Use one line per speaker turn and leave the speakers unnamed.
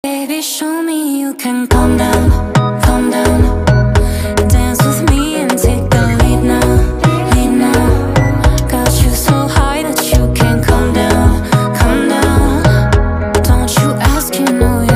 Baby, show me you can calm down, calm down.